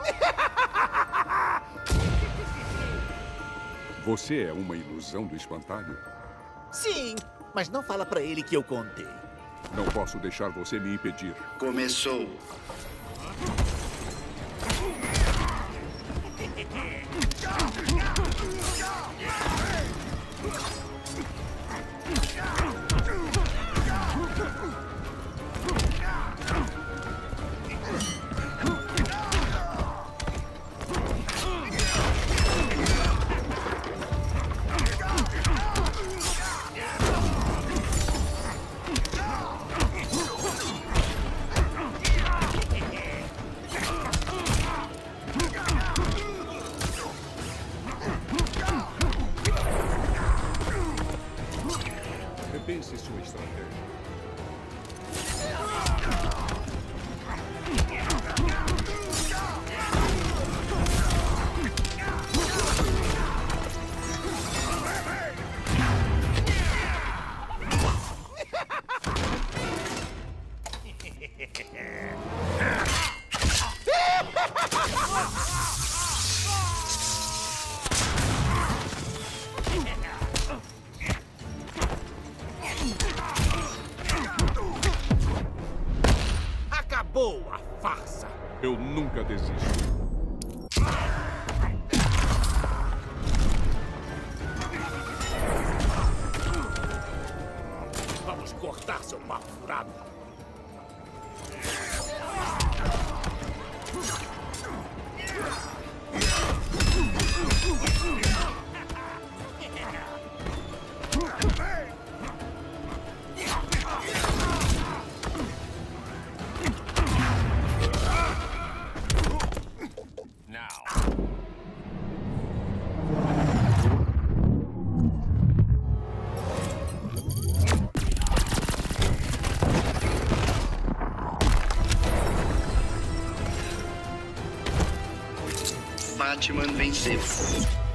Você é uma ilusão do espantalho? Sim, mas não fala pra ele que eu contei. Não posso deixar você me impedir. Começou. Repense sua estratégia. Acabou a farsa. Eu nunca desisto. Vamos cortar seu papo furado. Batman venceu.